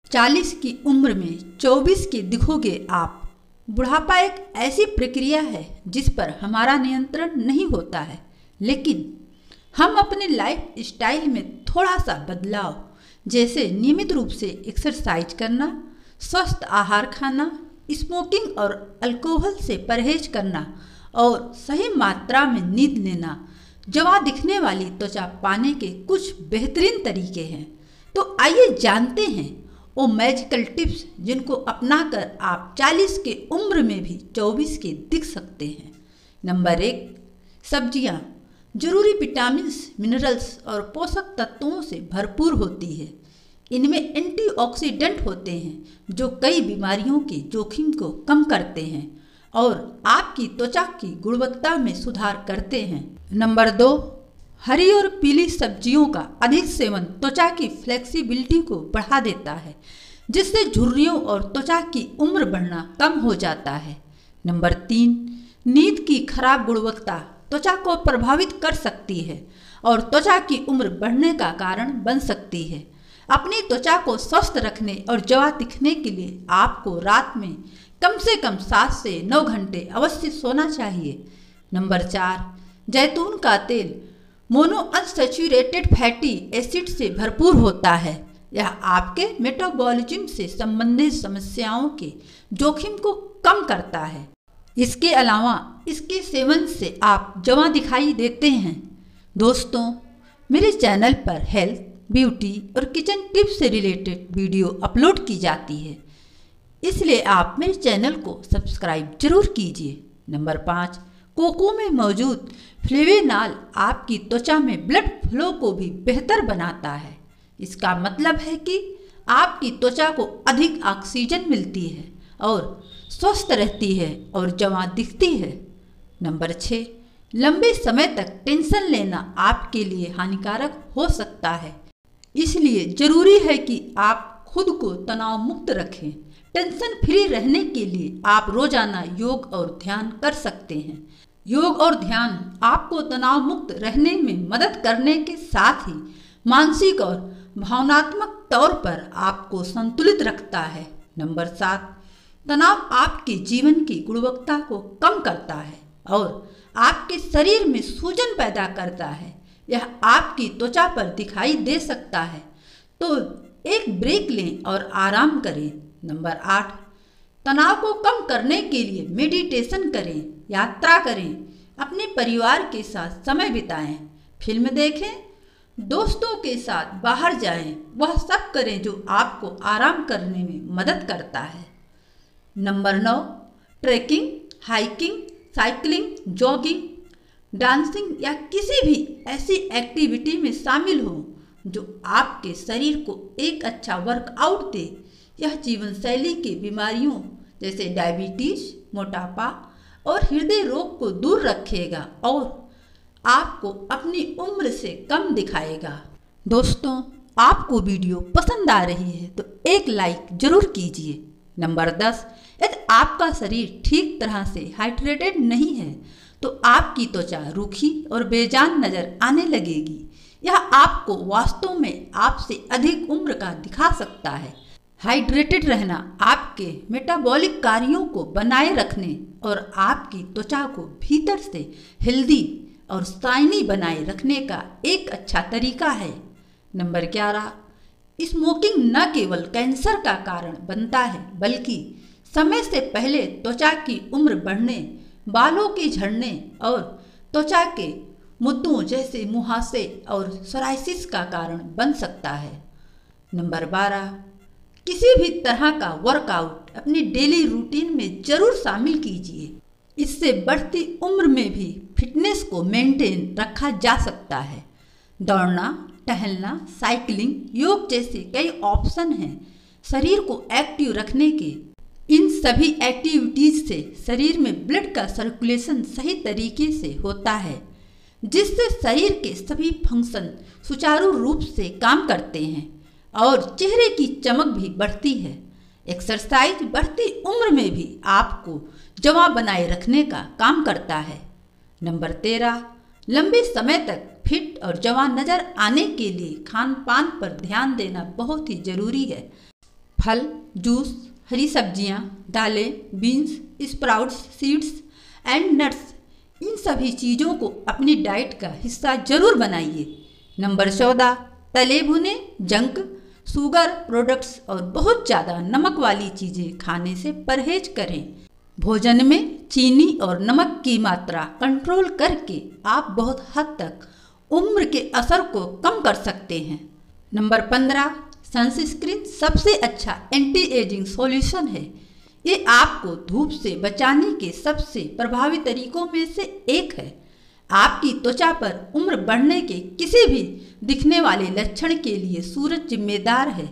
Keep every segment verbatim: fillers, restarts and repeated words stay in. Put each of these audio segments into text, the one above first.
चालीस की उम्र में चौबीस की दिखोगे आप। बुढ़ापा एक ऐसी प्रक्रिया है जिस पर हमारा नियंत्रण नहीं होता है, लेकिन हम अपने लाइफ स्टाइल में थोड़ा सा बदलाव, जैसे नियमित रूप से एक्सरसाइज करना, स्वस्थ आहार खाना, स्मोकिंग और अल्कोहल से परहेज करना और सही मात्रा में नींद लेना, जवां दिखने वाली त्वचा पाने के कुछ बेहतरीन तरीके हैं। तो आइए जानते हैं वो मैजिकल टिप्स जिनको अपनाकर आप चालीस के उम्र में भी चौबीस के दिख सकते हैं। नंबर एक, सब्जियां जरूरी विटामिन्स, मिनरल्स और पोषक तत्वों से भरपूर होती है। इनमें एंटीऑक्सीडेंट होते हैं जो कई बीमारियों के जोखिम को कम करते हैं और आपकी त्वचा की गुणवत्ता में सुधार करते हैं। नंबर दो, हरी और पीली सब्जियों का अधिक सेवन त्वचा की फ्लेक्सिबिलिटी को बढ़ा देता है, जिससे झुर्रियों और त्वचा की उम्र बढ़ना कम हो जाता है। नंबर तीन, नींद की खराब गुणवत्ता त्वचा को प्रभावित कर सकती है और त्वचा की उम्र बढ़ने का कारण बन सकती है। अपनी त्वचा को स्वस्थ रखने और जवां दिखने के लिए आपको रात में कम से कम सात से नौ घंटे अवश्य सोना चाहिए। नंबर चार, जैतून का तेल मोनोअनसैचुरेटेड फैटी एसिड से भरपूर होता है। यह आपके मेटाबॉलिज्म से संबंधित समस्याओं के जोखिम को कम करता है। इसके अलावा इसके सेवन से आप जवां दिखाई देते हैं। दोस्तों, मेरे चैनल पर हेल्थ, ब्यूटी और किचन टिप्स से रिलेटेड वीडियो अपलोड की जाती है, इसलिए आप मेरे चैनल को सब्सक्राइब जरूर कीजिए। नंबर पाँच, कोको में मौजूद फ्लेवेनॉल आपकी त्वचा में ब्लड फ्लो को भी बेहतर बनाता है। इसका मतलब है कि आपकी त्वचा को अधिक ऑक्सीजन मिलती है और स्वस्थ रहती है और जवां दिखती है। नंबर छः, लंबे समय तक टेंशन लेना आपके लिए हानिकारक हो सकता है, इसलिए जरूरी है कि आप खुद को तनाव मुक्त रखें। टेंशन फ्री रहने के लिए आप रोजाना योग और ध्यान कर सकते हैं। योग और ध्यान आपको तनाव मुक्त रहने में मदद करने के साथ ही मानसिक और भावनात्मक तौर पर आपको संतुलित रखता है। नंबर सात, तनाव आपके जीवन की गुणवत्ता को कम करता है और आपके शरीर में सूजन पैदा करता है। यह आपकी त्वचा पर दिखाई दे सकता है, तो एक ब्रेक लें और आराम करें। नंबर आठ, तनाव को कम करने के लिए मेडिटेशन करें, यात्रा करें, अपने परिवार के साथ समय बिताएं, फिल्म देखें, दोस्तों के साथ बाहर जाएं, वह सब करें जो आपको आराम करने में मदद करता है। नंबर नौ, trekking, hiking, cycling, jogging, dancing या किसी भी ऐसी एक्टिविटी में शामिल हो जो आपके शरीर को एक अच्छा वर्कआउट दे। यह जीवन शैली की बीमारियों जैसे डायबिटीज, मोटापा और हृदय रोग को दूर रखेगा और आपको अपनी उम्र से कम दिखाएगा। दोस्तों, आपको वीडियो पसंद आ रही है तो एक लाइक जरूर कीजिए। नंबर दस, यदि आपका शरीर ठीक तरह से हाइड्रेटेड नहीं है तो आपकी त्वचा रूखी और बेजान नजर आने लगेगी। यह आपको वास्तव में आपसे अधिक उम्र का दिखा सकता है। हाइड्रेटेड रहना आपके मेटाबॉलिक कार्यों को बनाए रखने और आपकी त्वचा को भीतर से हेल्दी और शाइनी बनाए रखने का एक अच्छा तरीका है। नंबर ग्यारह, स्मोकिंग न केवल कैंसर का कारण बनता है बल्कि समय से पहले त्वचा की उम्र बढ़ने, बालों के झड़ने और त्वचा के मुद्दों जैसे मुहासे और सोराइसिस का कारण बन सकता है। नंबर बारह, किसी भी तरह का वर्कआउट अपनी डेली रूटीन में जरूर शामिल कीजिए। इससे बढ़ती उम्र में भी फिटनेस को मेंटेन रखा जा सकता है। दौड़ना, टहलना, साइकिलिंग, योग जैसे कई ऑप्शन हैं शरीर को एक्टिव रखने के। इन सभी एक्टिविटीज से शरीर में ब्लड का सर्कुलेशन सही तरीके से होता है, जिससे शरीर के सभी फंक्शन सुचारू रूप से काम करते हैं और चेहरे की चमक भी बढ़ती है। एक्सरसाइज बढ़ती उम्र में भी आपको जवां बनाए रखने का काम करता है। नंबर तेरह, लंबे समय तक फिट और जवां नजर आने के लिए खान पान पर ध्यान देना बहुत ही जरूरी है। फल, जूस, हरी सब्जियां, दालें, beans, sprouts, seeds and nuts, इन सभी चीज़ों को अपनी डाइट का हिस्सा जरूर बनाइए। नंबर चौदह, तले भुने, जंक, शुगर प्रोडक्ट्स और बहुत ज़्यादा नमक वाली चीज़ें खाने से परहेज करें। भोजन में चीनी और नमक की मात्रा कंट्रोल करके आप बहुत हद तक उम्र के असर को कम कर सकते हैं। नंबर पंद्रह, सनस्क्रीन सबसे अच्छा एंटी एजिंग सॉल्यूशन है। ये आपको धूप से बचाने के सबसे प्रभावी तरीकों में से एक है। आपकी त्वचा पर उम्र बढ़ने के किसी भी दिखने वाले लक्षण के लिए सूरज जिम्मेदार है।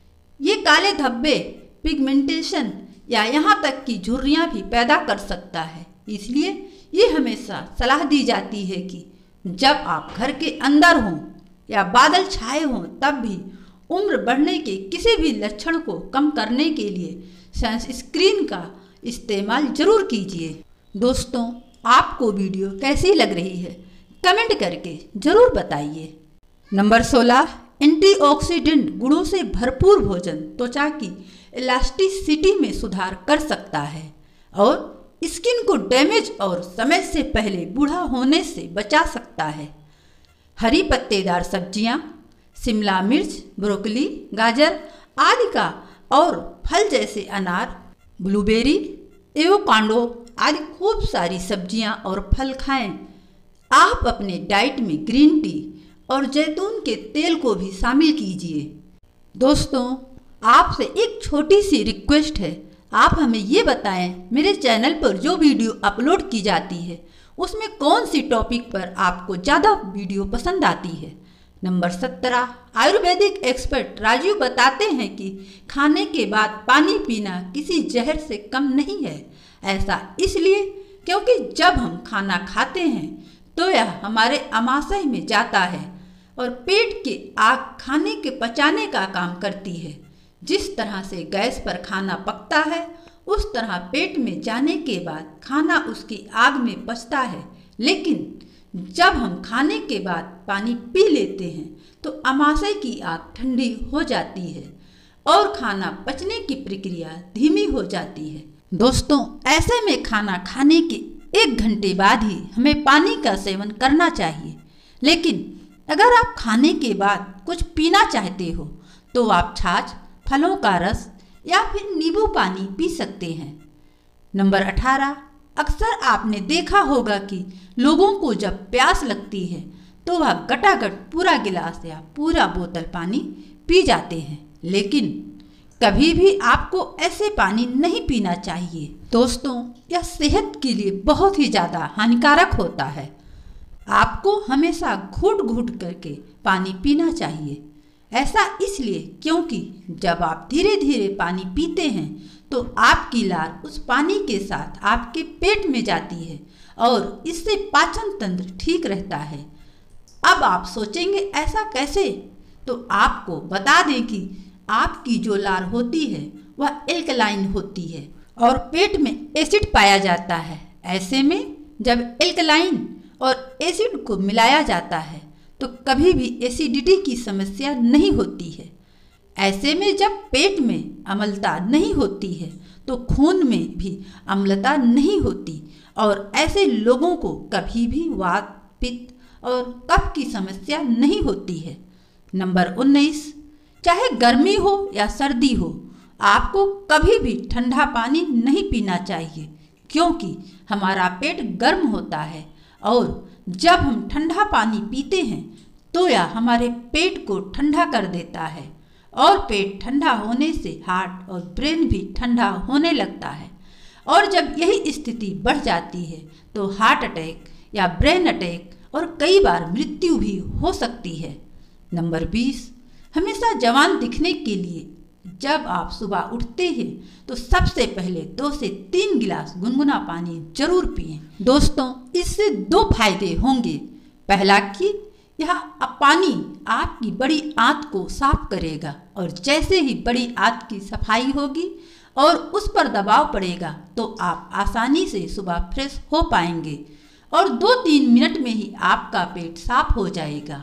ये काले धब्बे, पिगमेंटेशन या यहाँ तक कि झुर्रियाँ भी पैदा कर सकता है। इसलिए ये हमेशा सलाह दी जाती है कि जब आप घर के अंदर हों या बादल छाए हों तब भी उम्र बढ़ने के किसी भी लक्षण को कम करने के लिए सनस्क्रीन का इस्तेमाल जरूर कीजिए। दोस्तों, आपको वीडियो कैसी लग रही है कमेंट करके जरूर बताइए। नंबर सोलह, एंटीऑक्सीडेंट गुणों से भरपूर भोजन त्वचा की इलास्टिसिटी में सुधार कर सकता है और स्किन को डैमेज और समय से पहले बूढ़ा होने से बचा सकता है। हरी पत्तेदार सब्जियां, शिमला मिर्च, ब्रोकली, गाजर आदि का और फल जैसे अनार, ब्लूबेरी, एवोकाडो आदि खूब सारी सब्जियां और फल खाएं। आप अपने डाइट में ग्रीन टी और जैतून के तेल को भी शामिल कीजिए। दोस्तों, आपसे एक छोटी सी रिक्वेस्ट है, आप हमें ये बताएं मेरे चैनल पर जो वीडियो अपलोड की जाती है उसमें कौन सी टॉपिक पर आपको ज़्यादा वीडियो पसंद आती है। नंबर सत्रह, आयुर्वेदिक एक्सपर्ट राजीव बताते हैं कि खाने के बाद पानी पीना किसी जहर से कम नहीं है। ऐसा इसलिए क्योंकि जब हम खाना खाते हैं तो यह हमारे आमाशय में जाता है और पेट की आग खाने के पचाने का काम करती है। जिस तरह से गैस पर खाना पकता है उस तरह पेट में जाने के बाद खाना उसकी आग में पचता है। लेकिन जब हम खाने के बाद पानी पी लेते हैं तो आमाशय की आग ठंडी हो जाती है और खाना पचने की प्रक्रिया धीमी हो जाती है। दोस्तों, ऐसे में खाना खाने के एक घंटे बाद ही हमें पानी का सेवन करना चाहिए। लेकिन अगर आप खाने के बाद कुछ पीना चाहते हो तो आप छाछ, फलों का रस या फिर नींबू पानी पी सकते हैं। नंबर अठारह, अक्सर आपने देखा होगा कि लोगों को जब प्यास लगती है तो वह गटागट पूरा गिलास या पूरा बोतल पानी पी जाते हैं, लेकिन कभी भी आपको ऐसे पानी नहीं पीना चाहिए। दोस्तों, यह सेहत के लिए बहुत ही ज़्यादा हानिकारक होता है। आपको हमेशा घूट घूट करके पानी पीना चाहिए। ऐसा इसलिए क्योंकि जब आप धीरे धीरे पानी पीते हैं तो आपकी लार उस पानी के साथ आपके पेट में जाती है और इससे पाचन तंत्र ठीक रहता है। अब आप सोचेंगे ऐसा कैसे? तो आपको बता दें कि आपकी जो लार होती है वह एल्कलाइन होती है और पेट में एसिड पाया जाता है। ऐसे में जब एल्कलाइन और एसिड को मिलाया जाता है तो कभी भी एसिडिटी की समस्या नहीं होती है। ऐसे में जब पेट में अम्लता नहीं होती है तो खून में भी अम्लता नहीं होती और ऐसे लोगों को कभी भी वात, पित्त और कफ की समस्या नहीं होती है। नंबर उन्नीस, चाहे गर्मी हो या सर्दी हो, आपको कभी भी ठंडा पानी नहीं पीना चाहिए क्योंकि हमारा पेट गर्म होता है और जब हम ठंडा पानी पीते हैं तो यह हमारे पेट को ठंडा कर देता है और पेट ठंडा होने से हार्ट और ब्रेन भी ठंडा होने लगता है और जब यही स्थिति बढ़ जाती है तो हार्ट अटैक या ब्रेन अटैक और कई बार मृत्यु भी हो सकती है। नंबर बीस, हमेशा जवान दिखने के लिए जब आप सुबह उठते हैं तो सबसे पहले दो से तीन गिलास गुनगुना पानी जरूर पिएं। दोस्तों, इससे दो फायदे होंगे। पहला कि यह पानी आपकी बड़ी आंत को साफ करेगा और जैसे ही बड़ी आंत की सफाई होगी और उस पर दबाव पड़ेगा तो आप आसानी से सुबह फ्रेश हो पाएंगे और दो तीन मिनट में ही आपका पेट साफ हो जाएगा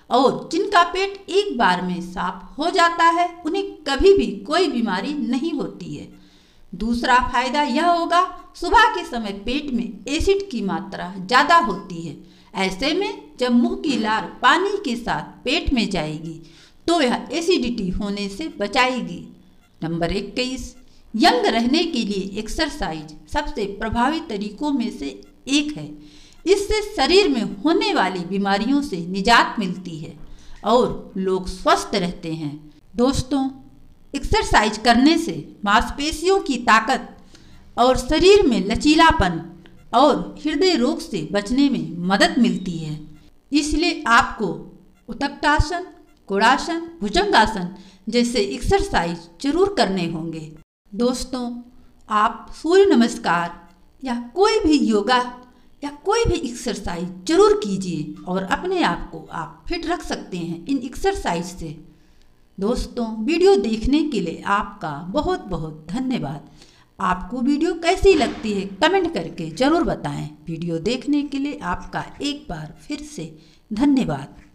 और जिनका पेट एक बार में साफ हो जाता है उन्हें कभी भी कोई बीमारी नहीं होती है। दूसरा फायदा यह होगा, सुबह के समय पेट में एसिड की मात्रा ज़्यादा होती है। ऐसे में जब मुंह की लार पानी के साथ पेट में जाएगी तो यह एसिडिटी होने से बचाएगी। नंबर इक्कीस, यंग रहने के लिए एक्सरसाइज सबसे प्रभावी तरीकों में से एक है। इससे शरीर में होने वाली बीमारियों से निजात मिलती है और लोग स्वस्थ रहते हैं। दोस्तों, एक्सरसाइज करने से मांसपेशियों की ताकत और शरीर में लचीलापन और हृदय रोग से बचने में मदद मिलती है। इसलिए आपको उत्तरासन, कुड़ासन, भुजंगासन जैसे एक्सरसाइज जरूर करने होंगे। दोस्तों, आप सूर्य नमस्कार या कोई भी योगा या कोई भी एक्सरसाइज जरूर कीजिए और अपने आप को आप फिट रख सकते हैं इन एक्सरसाइज से। दोस्तों, वीडियो देखने के लिए आपका बहुत बहुत धन्यवाद। आपको वीडियो कैसी लगती है कमेंट करके ज़रूर बताएं। वीडियो देखने के लिए आपका एक बार फिर से धन्यवाद।